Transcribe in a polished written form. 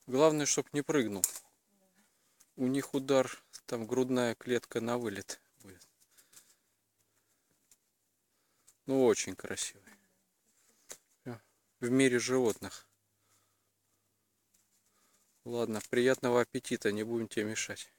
Главное, чтоб не прыгнул. У них удар, там грудная клетка на вылет будет. Ну, очень красивый. В мире животных. Ладно, приятного аппетита, не будем тебе мешать.